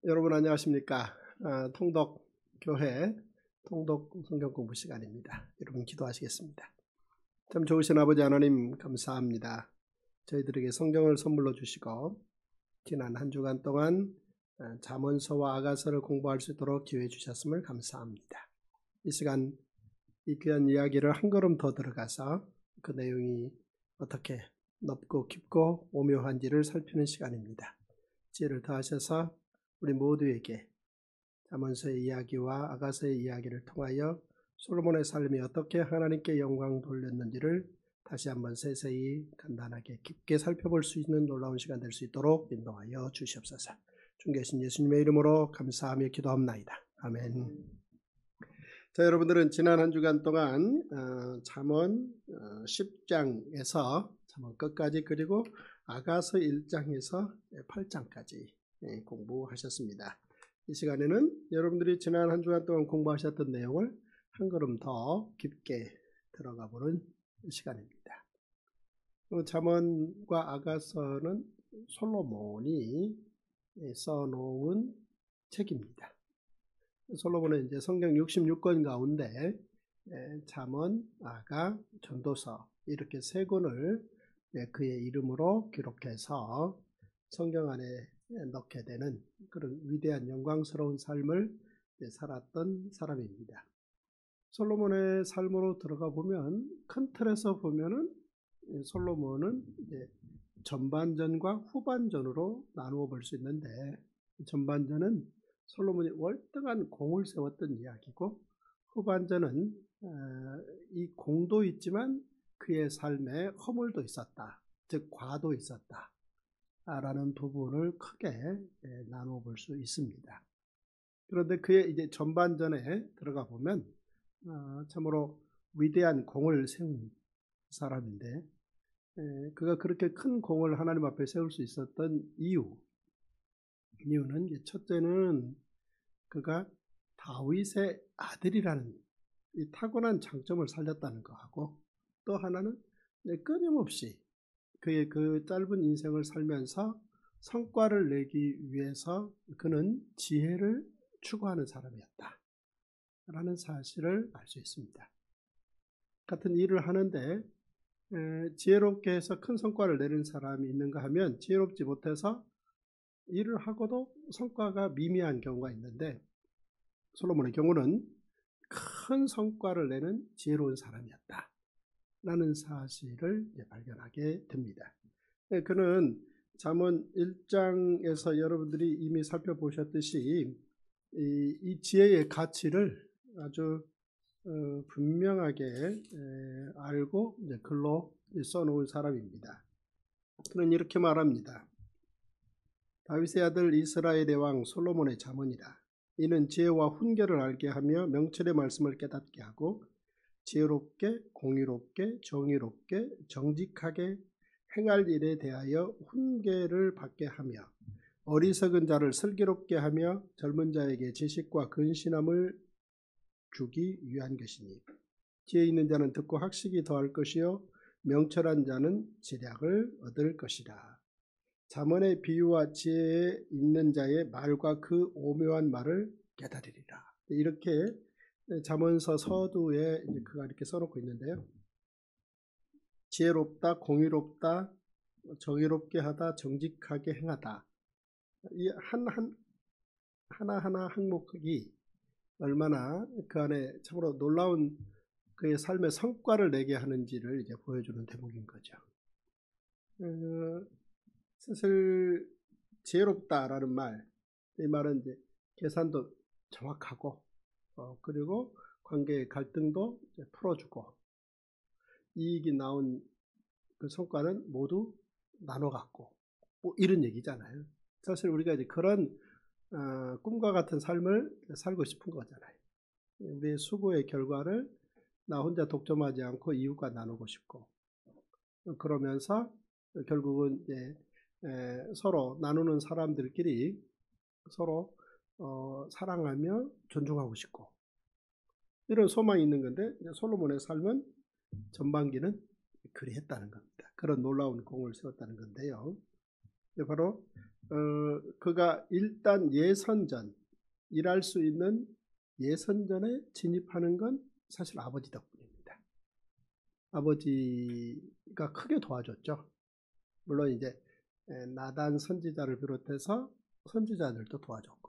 여러분 안녕하십니까? 통독 교회 통독 성경 공부 시간입니다. 여러분 기도하시겠습니다. 참 좋으신 아버지 하나님 감사합니다. 저희들에게 성경을 선물로 주시고 지난 한 주간 동안 잠언서와 아가서를 공부할 수 있도록 기회 주셨음을 감사합니다. 이 시간 이 귀한 이야기를 한 걸음 더 들어가서 그 내용이 어떻게 넓고 깊고 오묘한지를 살피는 시간입니다. 지혜를 더하셔서 우리 모두에게 잠언서의 이야기와 아가서의 이야기를 통하여 솔로몬의 삶이 어떻게 하나님께 영광 돌렸는지를 다시 한번 세세히 간단하게 깊게 살펴볼 수 있는 놀라운 시간 될 수 있도록 인도하여 주시옵소서. 존귀하신 예수님의 이름으로 감사하며 기도합나이다. 아멘. 자, 여러분들은 지난 한 주간 동안 잠언 10장에서 잠언 끝까지 그리고 아가서 1장에서 8장까지 공부하셨습니다. 이 시간에는 여러분들이 지난 한 주간 동안 공부하셨던 내용을 한 걸음 더 깊게 들어가 보는 시간입니다. 잠언과 아가서는 솔로몬이 써놓은 책입니다. 솔로몬은 이제 성경 66권 가운데 잠언, 아가, 전도서 이렇게 세 권을 그의 이름으로 기록해서 성경 안에 넣게 되는 그런 위대한 영광스러운 삶을 살았던 사람입니다. 솔로몬의 삶으로 들어가 보면 큰 틀에서 보면은 솔로몬은 이제 전반전과 후반전으로 나누어 볼 수 있는데 전반전은 솔로몬이 월등한 공을 세웠던 이야기고 후반전은 이 공도 있지만 그의 삶에 허물도 있었다. 즉 과도 있었다. 라는 부분을 크게 나누어 볼 수 있습니다. 그런데 그의 이제 전반전에 들어가 보면 참으로 위대한 공을 세운 사람인데 그가 그렇게 큰 공을 하나님 앞에 세울 수 있었던 이유는 첫째는 그가 다윗의 아들이라는 이 타고난 장점을 살렸다는 거하고 또 하나는 끊임없이 그의 그 짧은 인생을 살면서 성과를 내기 위해서 그는 지혜를 추구하는 사람이었다 라는 사실을 알 수 있습니다. 같은 일을 하는데 지혜롭게 해서 큰 성과를 내는 사람이 있는가 하면 지혜롭지 못해서 일을 하고도 성과가 미미한 경우가 있는데 솔로몬의 경우는 큰 성과를 내는 지혜로운 사람이었다 라는 사실을 발견하게 됩니다. 그는 잠언 1장에서 여러분들이 이미 살펴보셨듯이 이 지혜의 가치를 아주 분명하게 알고 이제 글로 써놓은 사람입니다. 그는 이렇게 말합니다. 다윗의 아들 이스라엘의 왕 솔로몬의 잠언이라. 이는 지혜와 훈계를 알게 하며 명철의 말씀을 깨닫게 하고 지혜롭게 공의롭게 정의롭게 정직하게 행할 일에 대하여 훈계를 받게 하며 어리석은 자를 슬기롭게 하며 젊은 자에게 지식과 근신함을 주기 위한 것이니 지혜 있는 자는 듣고 학식이 더할 것이요 명철한 자는 지략을 얻을 것이라. 잠언의 비유와 지혜에 있는 자의 말과 그 오묘한 말을 깨달으리라. 이렇게 잠언서 서두에 그가 이렇게 써놓고 있는데요. 지혜롭다, 공의롭다, 정의롭게 하다, 정직하게 행하다. 이 하나하나 항목이 얼마나 그 안에 참으로 놀라운 그의 삶의 성과를 내게 하는지를 이제 보여주는 대목인 거죠. 사실 지혜롭다라는 말, 이 말은 이제 계산도 정확하고 그리고 관계의 갈등도 풀어주고 이익이 나온 그 성과는 모두 나눠 갖고 뭐 이런 얘기잖아요. 사실 우리가 이제 그런 꿈과 같은 삶을 살고 싶은 거잖아요. 우리의 수고의 결과를 나 혼자 독점하지 않고 이웃과 나누고 싶고 그러면서 결국은 이제 서로 나누는 사람들끼리 서로 사랑하며 존중하고 싶고 이런 소망이 있는 건데 솔로몬의 삶은 전반기는 그리했다는 겁니다. 그런 놀라운 공을 세웠다는 건데요. 바로 그가 일단 예선전, 일할 수 있는 예선전에 진입하는 건 사실 아버지 덕분입니다. 아버지가 크게 도와줬죠. 물론 이제 나단 선지자를 비롯해서 선지자들도 도와줬고.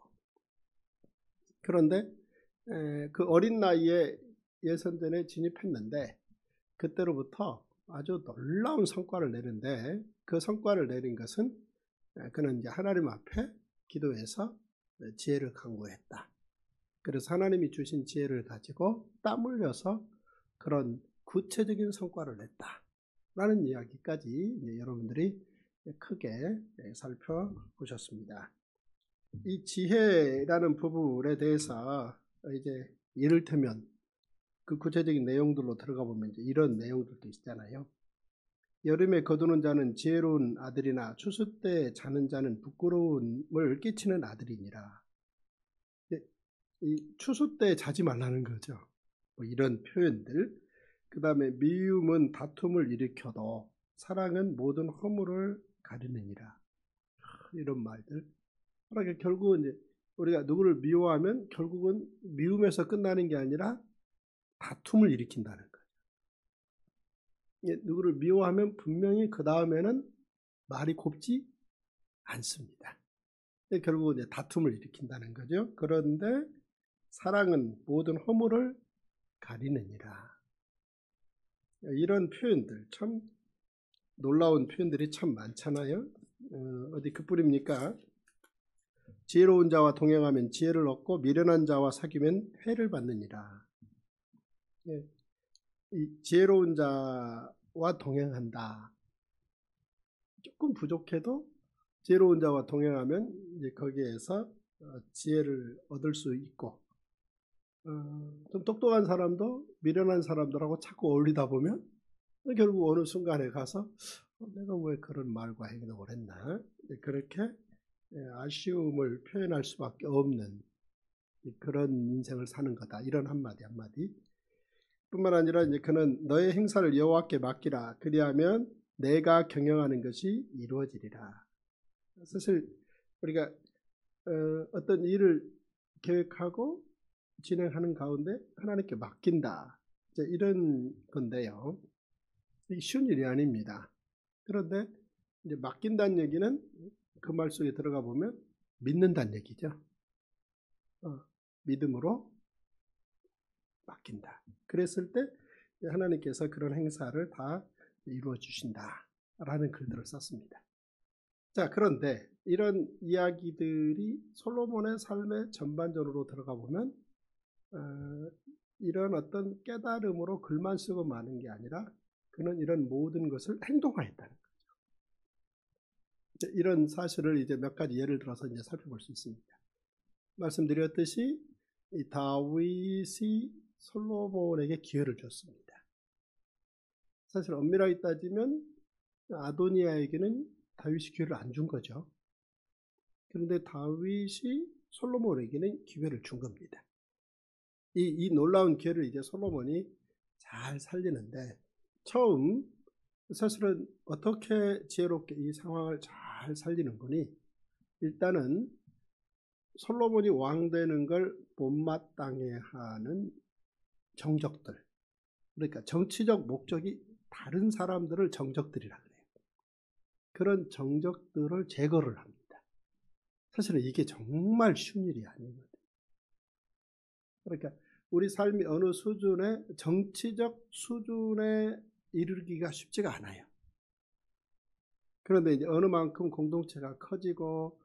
그런데 그 어린 나이에 예선전에 진입했는데 그때로부터 아주 놀라운 성과를 내는데, 그 성과를 내린 것은 그는 이제 하나님 앞에 기도해서 지혜를 간구했다. 그래서 하나님이 주신 지혜를 가지고 땀 흘려서 그런 구체적인 성과를 냈다라는 이야기까지 이제 여러분들이 크게 살펴보셨습니다. 이 지혜라는 부분에 대해서 이제 이를테면 그 구체적인 내용들로 들어가 보면 이제 이런 내용들도 있잖아요. 여름에 거두는 자는 지혜로운 아들이나 추수 때 자는 자는 부끄러움을 끼치는 아들이니라. 이 추수 때 자지 말라는 거죠. 뭐 이런 표현들. 그 다음에 미움은 다툼을 일으켜도 사랑은 모든 허물을 가리느니라. 이런 말들. 그러니까 결국은 이제 우리가 누구를 미워하면 결국은 미움에서 끝나는 게 아니라 다툼을 일으킨다는 거죠. 누구를 미워하면 분명히 그 다음에는 말이 곱지 않습니다. 결국은 이제 다툼을 일으킨다는 거죠. 그런데 사랑은 모든 허물을 가리느니라. 이런 표현들, 참 놀라운 표현들이 참 많잖아요. 어디 그뿐입니까? 지혜로운 자와 동행하면 지혜를 얻고 미련한 자와 사귀면 해를 받느니라. 이 지혜로운 자와 동행한다. 조금 부족해도 지혜로운 자와 동행하면 이제 거기에서 지혜를 얻을 수 있고, 좀 똑똑한 사람도 미련한 사람들하고 자꾸 어울리다 보면 결국 어느 순간에 가서 내가 왜 그런 말과 행동을 했나, 그렇게 아쉬움을 표현할 수밖에 없는 그런 인생을 사는 거다. 이런 한마디 한마디. 뿐만 아니라 이제 그는 너의 행사를 여호와께 맡기라. 그리하면 내가 경영하는 것이 이루어지리라. 사실 우리가 어떤 일을 계획하고 진행하는 가운데 하나님께 맡긴다, 이런 건데요. 이게 쉬운 일이 아닙니다. 그런데 이제 맡긴다는 얘기는 그 말 속에 들어가 보면 믿는다는 얘기죠. 믿음으로 맡긴다. 그랬을 때 하나님께서 그런 행사를 다 이루어 주신다라는 글들을 썼습니다. 자, 그런데 이런 이야기들이 솔로몬의 삶의 전반전으로 들어가 보면 이런 어떤 깨달음으로 글만 쓰고 마는 게 아니라 그는 이런 모든 것을 행동하였다는 거죠. 이런 사실을 이제 몇 가지 예를 들어서 이제 살펴볼 수 있습니다. 말씀드렸듯이 이 다윗이 솔로몬에게 기회를 줬습니다. 사실 엄밀하게 따지면 아도니아에게는 다윗이 기회를 안 준 거죠. 그런데 다윗이 솔로몬에게는 기회를 준 겁니다. 이 놀라운 기회를 이제 솔로몬이 잘 살리는데, 처음 사실은 어떻게 지혜롭게 이 상황을 잘 살리는 거니, 일단은 솔로몬이 왕 되는 걸 못마땅해 하는 정적들, 그러니까 정치적 목적이 다른 사람들을 정적들이라 그래요. 그런 정적들을 제거를 합니다. 사실은 이게 정말 쉬운 일이 아니거든요. 그러니까 우리 삶이 어느 수준의 정치적 수준에 이르기가 쉽지가 않아요. 그런데 이제 어느 만큼 공동체가 커지고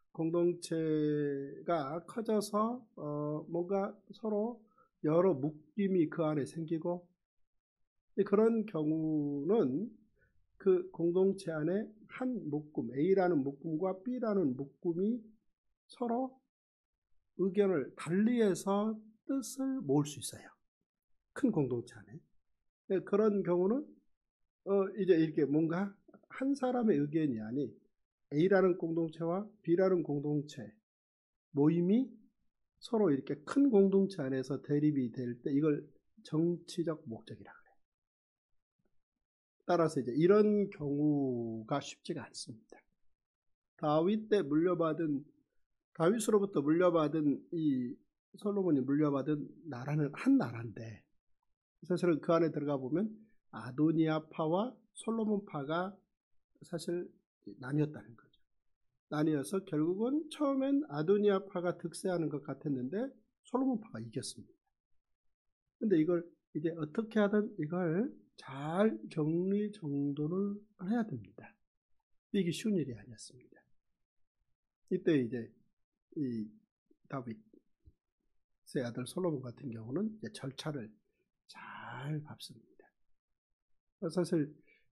공동체가 커져서 뭔가 서로 여러 묶임이 그 안에 생기고, 그런 경우는 그 공동체 안에 한 묶음, A라는 묶음과 B라는 묶음이 서로 의견을 달리해서 뜻을 모을 수 있어요. 큰 공동체 안에. 그런 경우는 이제 이렇게 뭔가 한 사람의 의견이 아닌 A라는 공동체와 B라는 공동체 모임이 서로 이렇게 큰 공동체 안에서 대립이 될 때 이걸 정치적 목적이라 그래요. 따라서 이제 이런 경우가 쉽지가 않습니다. 다윗으로부터 물려받은 이 솔로몬이 물려받은 나라는 한 나라인데, 사실은 그 안에 들어가 보면 아도니아파와 솔로몬파가 사실 나뉘었다는 거죠. 나뉘어서 결국은 처음엔 아도니아파가 득세하는 것 같았는데 솔로몬파가 이겼습니다. 근데 이걸 이제 어떻게 하든 이걸 잘 정리정돈을 해야 됩니다. 이게 쉬운 일이 아니었습니다. 이때 이제 이 다윗의 아들 솔로몬 같은 경우는 이제 절차를 잘 밟습니다. 사실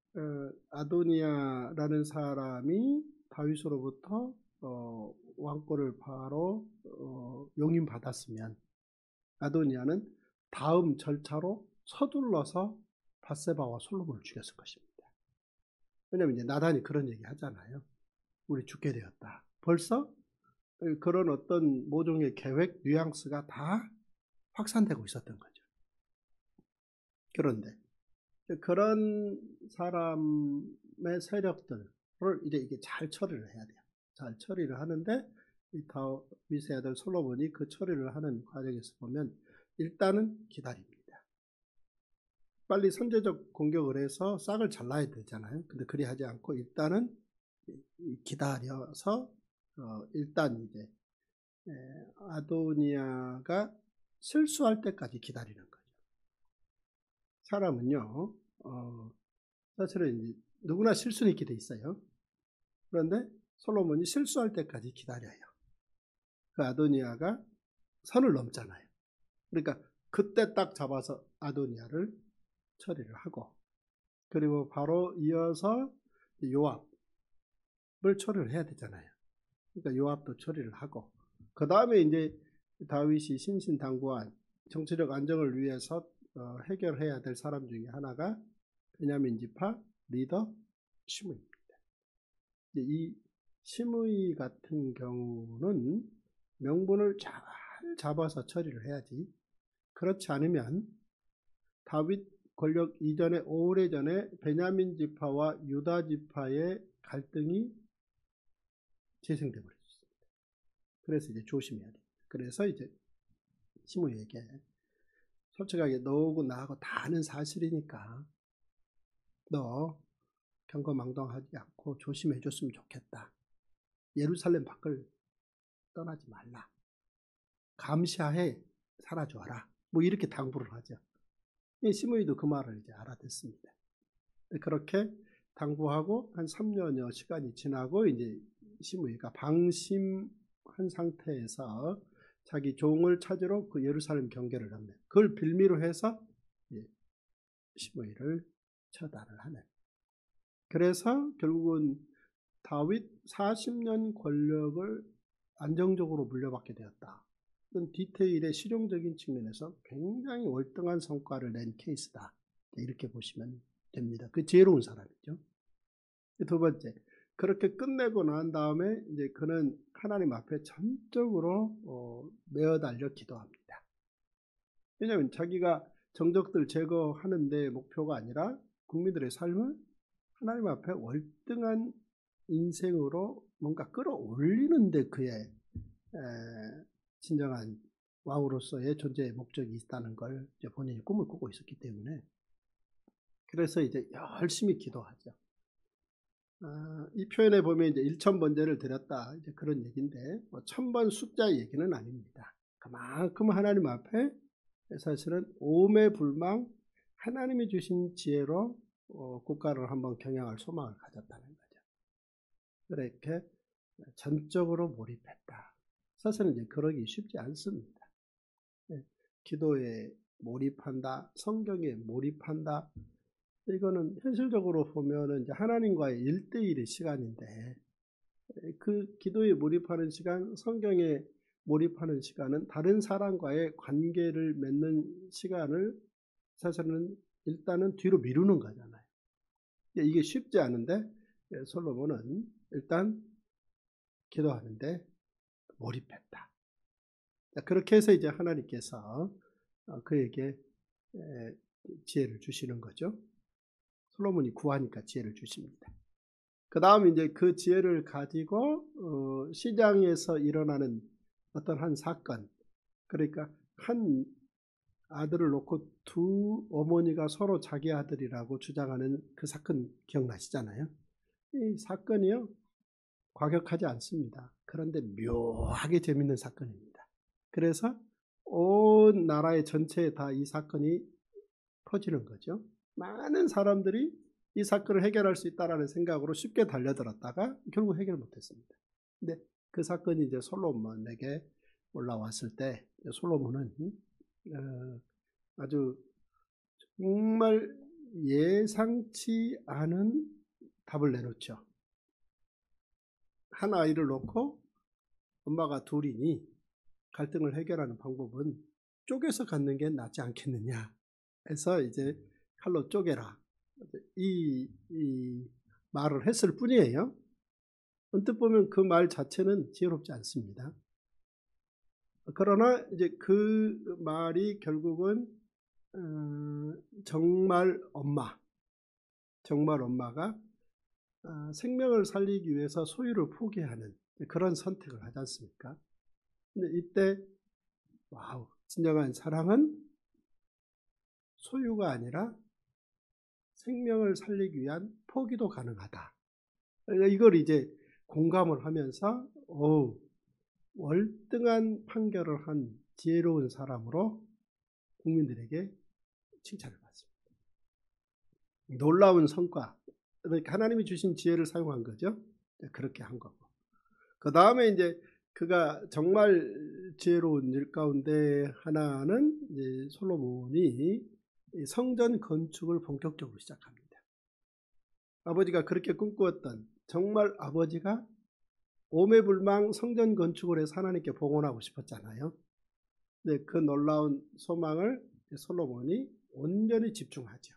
아도니아라는 사람이 다윗으로부터 왕권을 바로 용인받았으면 아도니아는 다음 절차로 서둘러서 밧세바와 솔로몬을 죽였을 것입니다. 왜냐하면 이제 나단이 그런 얘기 하잖아요. 우리 죽게 되었다. 벌써 그런 어떤 모종의 계획, 뉘앙스가 다 확산되고 있었던 거죠. 그런데 그런 사람의 세력들을 이제 이게 잘 처리를 해야 돼요. 잘 처리를 하는데 이 다윗의 아들 솔로몬이 그 처리를 하는 과정에서 보면 일단은 기다립니다. 빨리 선제적 공격을 해서 싹을 잘라야 되잖아요. 근데 그리 하지 않고 일단은 기다려서 일단 이제 아도니아가 실수할 때까지 기다리는 거죠. 사람은요, 사실은 이제 누구나 실수는 있게 돼 있어요. 그런데 솔로몬이 실수할 때까지 기다려요. 그 아도니아가 선을 넘잖아요. 그러니까 그때 딱 잡아서 아도니아를 처리를 하고, 그리고 바로 이어서 요압을 처리를 해야 되잖아요. 그러니까 요압도 처리를 하고, 그 다음에 이제 다윗이 신신당부한 정치적 안정을 위해서 해결해야 될 사람 중에 하나가 베냐민 지파 리더 시므이입니다. 이 시므이 같은 경우는 명분을 잘 잡아서 처리를 해야지, 그렇지 않으면 다윗 권력 이전에 오래전에 베냐민 지파와 유다 지파의 갈등이 재생돼 버렸습니다. 그래서 이제 조심해야 됩니다. 그래서 이제 시므이에게 솔직하게 너하고 나하고 다 아는 사실이니까 너 경거망동하지 않고 조심해 줬으면 좋겠다. 예루살렘 밖을 떠나지 말라. 감시하에 살아줘라. 뭐 이렇게 당부를 하죠. 시므이도 그 말을 이제 알아듣습니다. 그렇게 당부하고 한 3년여 시간이 지나고 이제 시므이가 방심한 상태에서 자기 종을 찾으러 그 예루살렘 경계를 합니다. 그걸 빌미로 해서 시므이를 처단을 하는. 그래서 결국은 다윗 40년 권력을 안정적으로 물려받게 되었다. 이런 디테일의 실용적인 측면에서 굉장히 월등한 성과를 낸 케이스다. 이렇게 보시면 됩니다. 그 지혜로운 사람이죠. 두 번째, 그렇게 끝내고 난 다음에 이제 그는 하나님 앞에 전적으로 매어달려 기도합니다. 왜냐하면 자기가 정적들 제거하는데 목표가 아니라 국민들의 삶을 하나님 앞에 월등한 인생으로 뭔가 끌어올리는데 그의 진정한 왕으로서의 존재의 목적이 있다는 걸 이제 본인이 꿈을 꾸고 있었기 때문에, 그래서 이제 열심히 기도하죠. 이 표현에 보면 이제 1000번제를 드렸다, 이제 그런 얘기인데, 뭐 1000번 숫자 얘기는 아닙니다. 그만큼 하나님 앞에 사실은 오매불망 하나님이 주신 지혜로 국가를 한번 경영할 소망을 가졌다는 거죠. 그렇게 전적으로 몰입했다. 사실은 이제 그러기 쉽지 않습니다. 기도에 몰입한다, 성경에 몰입한다. 이거는 현실적으로 보면은 이제 하나님과의 1대1의 시간인데, 그 기도에 몰입하는 시간, 성경에 몰입하는 시간은 다른 사람과의 관계를 맺는 시간을 사실은 일단은 뒤로 미루는 거잖아요. 이게 쉽지 않은데 솔로몬은 일단 기도하는데 몰입했다. 그렇게 해서 이제 하나님께서 그에게 지혜를 주시는 거죠. 솔로몬이 구하니까 지혜를 주십니다. 그 다음 이제 그 지혜를 가지고 시장에서 일어나는 어떤 한 사건, 그러니까 한 아들을 놓고 두 어머니가 서로 자기 아들이라고 주장하는 그 사건 기억나시잖아요. 이 사건이요, 과격하지 않습니다. 그런데 묘하게 재밌는 사건입니다. 그래서 온 나라의 전체에 다 이 사건이 퍼지는 거죠. 많은 사람들이 이 사건을 해결할 수 있다라는 생각으로 쉽게 달려들었다가 결국 해결 못했습니다. 근데 그 사건이 이제 솔로몬에게 올라왔을 때 솔로몬은 아주 정말 예상치 않은 답을 내놓죠. 한 아이를 놓고 엄마가 둘이니 갈등을 해결하는 방법은 쪼개서 갖는 게 낫지 않겠느냐 해서 이제 칼로 쪼개라, 이 말을 했을 뿐이에요. 언뜻 보면 그 말 자체는 지혜롭지 않습니다. 그러나 이제 그 말이 결국은 정말 엄마가 생명을 살리기 위해서 소유를 포기하는 그런 선택을 하지 않습니까? 근데 이때 와우, 진정한 사랑은 소유가 아니라 생명을 살리기 위한 포기도 가능하다. 이걸 이제 공감을 하면서 월등한 판결을 한 지혜로운 사람으로 국민들에게 칭찬을 받습니다. 놀라운 성과, 하나님이 주신 지혜를 사용한 거죠. 그렇게 한 거고. 그 다음에 이제 그가 정말 지혜로운 일 가운데 하나는 이제 솔로몬이 성전 건축을 본격적으로 시작합니다. 아버지가 그렇게 꿈꾸었던, 정말 아버지가 오매불망 성전 건축을 해서 하나님께 봉헌하고 싶었잖아요. 네, 그 놀라운 소망을 솔로몬이 온전히 집중하죠.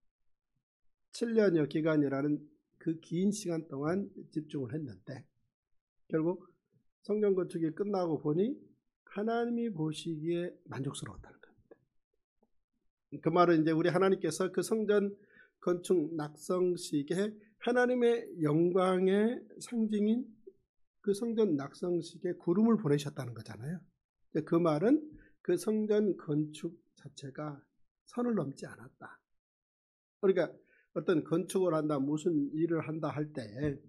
7년여 기간이라는 그 긴 시간 동안 집중을 했는데 결국 성전 건축이 끝나고 보니 하나님이 보시기에 만족스러웠다는 겁니다. 그 말은 이제 우리 하나님께서 그 성전 건축 낙성식에 하나님의 영광의 상징인 그 성전 낙성식에 구름을 보내셨다는 거잖아요. 그 말은 그 성전 건축 자체가 선을 넘지 않았다. 그러니까 어떤 건축을 한다, 무슨 일을 한다 할 때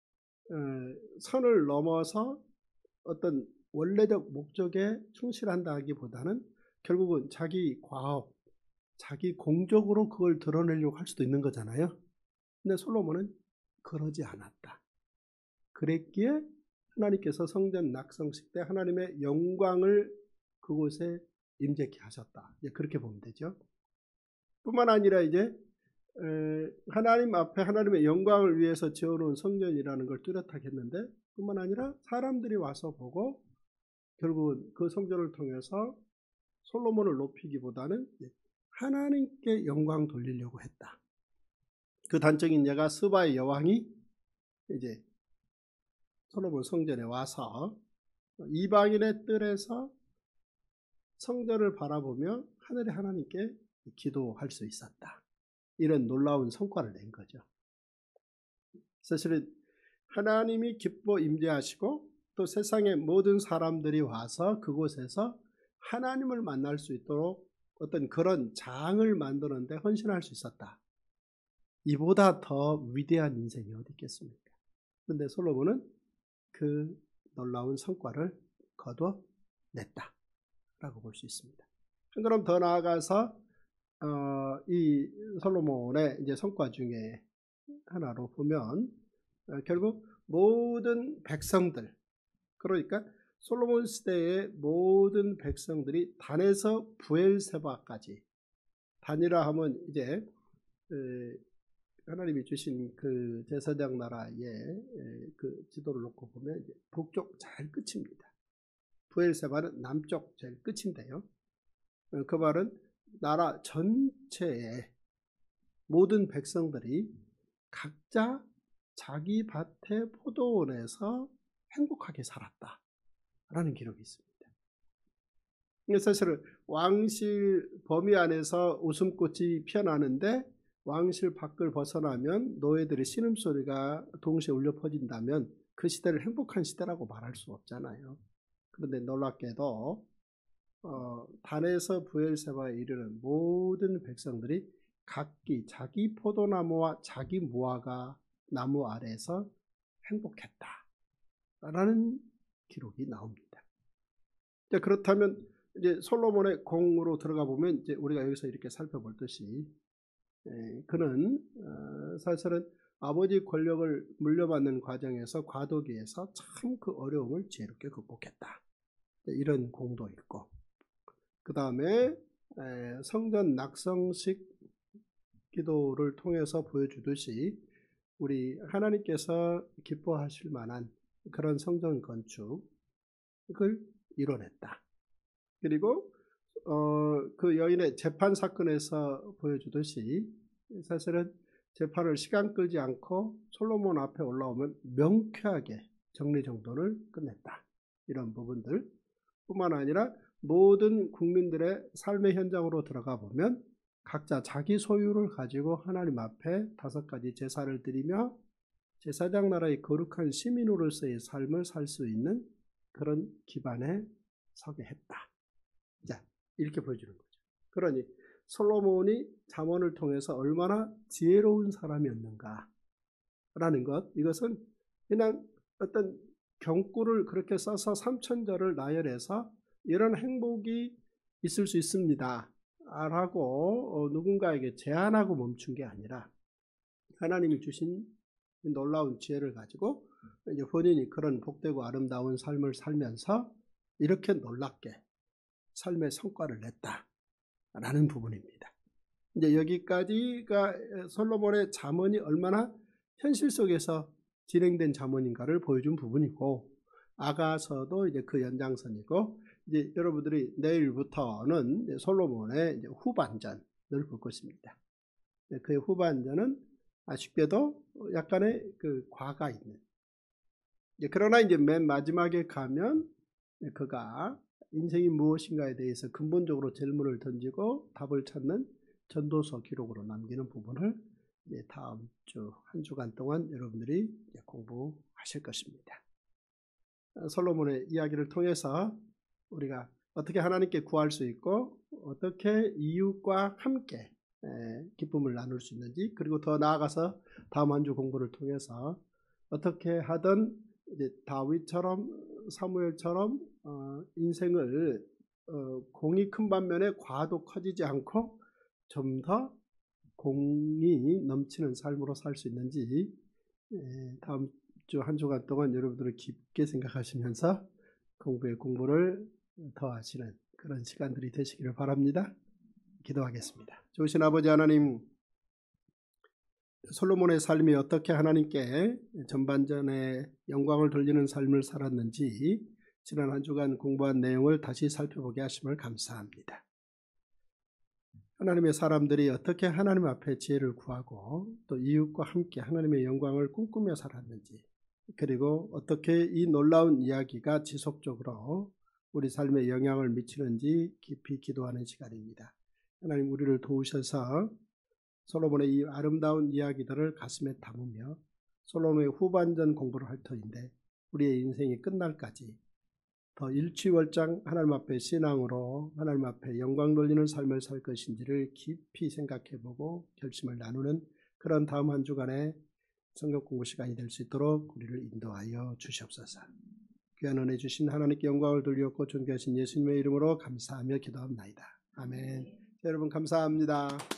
선을 넘어서 어떤 원래적 목적에 충실한다기보다는 결국은 자기 과업, 자기 공적으로 그걸 드러내려고 할 수도 있는 거잖아요. 근데 솔로몬은 그러지 않았다. 그랬기에 하나님께서 성전 낙성식 때 하나님의 영광을 그곳에 임재케 하셨다. 이제 그렇게 보면 되죠. 뿐만 아니라 이제 하나님 앞에 하나님의 영광을 위해서 지어놓은 성전이라는 걸 뚜렷하게 했는데, 뿐만 아니라 사람들이 와서 보고 결국은 그 성전을 통해서 솔로몬을 높이기보다는 하나님께 영광 돌리려고 했다. 그 단적인 예가 스바의 여왕이 이제 솔로몬 성전에 와서 이방인의 뜰에서 성전을 바라보며 하늘의 하나님께 기도할 수 있었다. 이런 놀라운 성과를 낸 거죠. 사실은 하나님이 기뻐 임재하시고 또 세상의 모든 사람들이 와서 그곳에서 하나님을 만날 수 있도록 어떤 그런 장을 만드는데 헌신할 수 있었다. 이보다 더 위대한 인생이 어디 있겠습니까? 그런데 솔로몬은 그 놀라운 성과를 거둬냈다라고 볼 수 있습니다. 그럼 더 나아가서 이 솔로몬의 이제 성과 중에 하나로 보면 결국 모든 백성들, 그러니까 솔로몬 시대의 모든 백성들이 단에서 부엘세바까지, 단이라 하면 이제 하나님이 주신 그 제사장 나라의 그 지도를 놓고 보면 이제 북쪽 제일 끝입니다. 부엘세바는 남쪽 제일 끝인데요. 그 말은 나라 전체의 모든 백성들이 각자 자기 밭의 포도원에서 행복하게 살았다라는 기록이 있습니다. 사실은 왕실 범위 안에서 웃음꽃이 피어나는데 왕실 밖을 벗어나면 노예들의 신음소리가 동시에 울려 퍼진다면 그 시대를 행복한 시대라고 말할 수 없잖아요. 그런데 놀랍게도 단에서 브엘세바에 이르는 모든 백성들이 각기 자기 포도나무와 자기 무화과 나무 아래에서 행복했다라는 기록이 나옵니다. 그렇다면 이제 솔로몬의 공으로 들어가 보면 이제 우리가 여기서 이렇게 살펴볼 듯이 그는 사실은 아버지 권력을 물려받는 과정에서 과도기에서 참 그 어려움을 지혜롭게 극복했다. 이런 공도 있고, 그 다음에 성전 낙성식 기도를 통해서 보여주듯이 우리 하나님께서 기뻐하실 만한 그런 성전 건축을 이뤄냈다. 그리고 그 여인의 재판 사건에서 보여주듯이 사실은 재판을 시간 끌지 않고 솔로몬 앞에 올라오면 명쾌하게 정리정돈을 끝냈다. 이런 부분들 뿐만 아니라 모든 국민들의 삶의 현장으로 들어가 보면 각자 자기 소유를 가지고 하나님 앞에 5가지 제사를 드리며 제사장 나라의 거룩한 시민으로서의 삶을 살 수 있는 그런 기반에 서게 했다. 자, 이렇게 보여주는 거죠. 그러니 솔로몬이 잠언을 통해서 얼마나 지혜로운 사람이었는가 라는 것, 이것은 그냥 어떤 경구를 그렇게 써서 3천절을 나열해서 이런 행복이 있을 수 있습니다 라고 누군가에게 제안하고 멈춘 게 아니라 하나님이 주신 놀라운 지혜를 가지고 이제 본인이 그런 복되고 아름다운 삶을 살면서 이렇게 놀랍게 삶의 성과를 냈다라는 부분입니다. 이제 여기까지가 솔로몬의 잠언이 얼마나 현실 속에서 진행된 잠언인가를 보여준 부분이고, 아가서도 이제 그 연장선이고, 이제 여러분들이 내일부터는 이제 솔로몬의 이제 후반전을 볼 것입니다. 그의 후반전은 아쉽게도 약간의 그 과가 있는. 그러나 이제 맨 마지막에 가면 그가 인생이 무엇인가에 대해서 근본적으로 질문을 던지고 답을 찾는 전도서 기록으로 남기는 부분을 이제 다음 주 한 주간 동안 여러분들이 공부하실 것입니다. 솔로몬의 이야기를 통해서 우리가 어떻게 하나님께 구할 수 있고 어떻게 이웃과 함께 기쁨을 나눌 수 있는지, 그리고 더 나아가서 다음 한 주 공부를 통해서 어떻게 하든 이제 다윗처럼 사무엘처럼 인생을 공이 큰 반면에 과도 커지지 않고 좀 더 공이 넘치는 삶으로 살 수 있는지 다음 주 한 주간 동안 여러분들을 깊게 생각하시면서 공부를 더 하시는 그런 시간들이 되시기를 바랍니다. 기도하겠습니다. 좋으신 아버지 하나님, 솔로몬의 삶이 어떻게 하나님께 전반전에 영광을 돌리는 삶을 살았는지 지난 한 주간 공부한 내용을 다시 살펴보게 하심을 감사합니다. 하나님의 사람들이 어떻게 하나님 앞에 지혜를 구하고 또 이웃과 함께 하나님의 영광을 꿈꾸며 살았는지, 그리고 어떻게 이 놀라운 이야기가 지속적으로 우리 삶에 영향을 미치는지 깊이 기도하는 시간입니다. 하나님, 우리를 도우셔서 솔로몬의 이 아름다운 이야기들을 가슴에 담으며 솔로몬의 후반전 공부를 할 터인데 우리의 인생이 끝날까지 더 일취월장 하나님 앞에 신앙으로 하나님 앞에 영광 돌리는 삶을 살 것인지를 깊이 생각해보고 결심을 나누는 그런 다음 한 주간의 성경 공부 시간이 될 수 있도록 우리를 인도하여 주시옵소서. 귀한 은혜 주신 하나님께 영광을 돌리었고 존귀하신 예수님의 이름으로 감사하며 기도합나이다. 아멘. 여러분 감사합니다.